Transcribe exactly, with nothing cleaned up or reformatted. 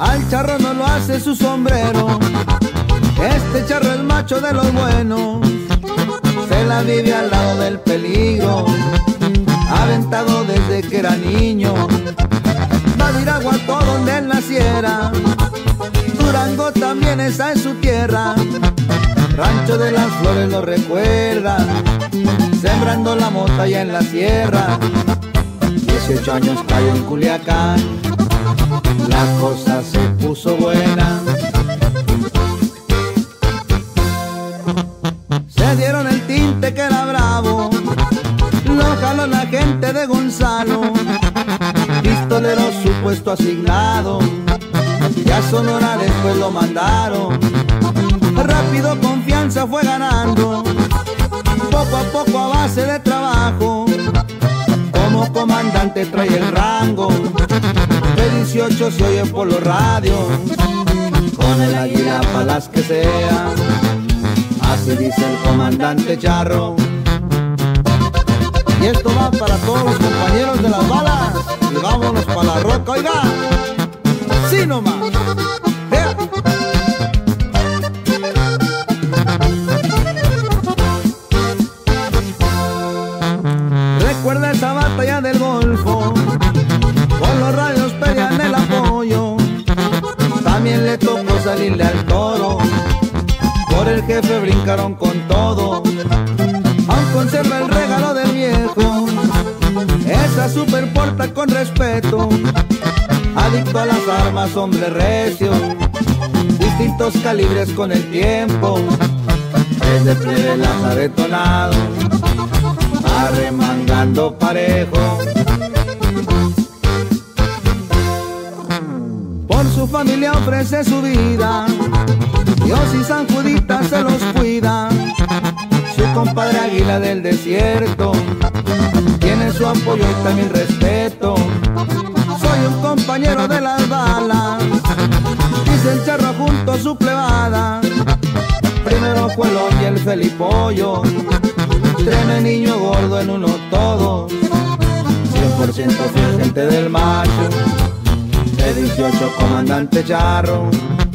Al charro no lo hace su sombrero, este charro es macho de los buenos. Se la vive al lado del peligro, aventado desde que era niño. Badiraguato donde él naciera, Durango también está en su tierra. Rancho de las Flores lo recuerda, sembrando la mota allá en la sierra. Dieciocho años cayó en Culiacán, la cosa se puso buena. Se dieron el tinte que era bravo, lo jaló la gente de Gonzalo. Pistolero su puesto asignado, y a Sonora después lo mandaron. Rápido confianza fue ganando, poco a poco a base de trabajo. Como comandante trae el rango, de dieciocho se oye por los radios, con el águila pa' las que sea, así dice el comandante Charro. Y esto va para todos los compañeros de las balas, y vámonos pa' la roca, oiga, sí nomás. ¡Vea! Recuerda esa batalla del Golfo, con los radios pedían el apoyo. También le tocó salirle al toro, por el jefe brincaron con todo. Aún conserva el regalo del viejo, esa super porta con respeto. Adicto a las armas, hombre recio, distintos calibres con el tiempo. Desde plebe las ha detonado, arremangando parejo. Por su familia ofrece su vida, Dios y San Judita se los cuida. Su compadre Águila del Desierto tiene su apoyo y también respeto. Soy un compañero de las balas, dice el Charro junto a su plebada. Primero fue el Omi y el Felipollo, treme niño gordo en uno todos. Cien por ciento fiel gente del macho, de dieciocho comandante Charro.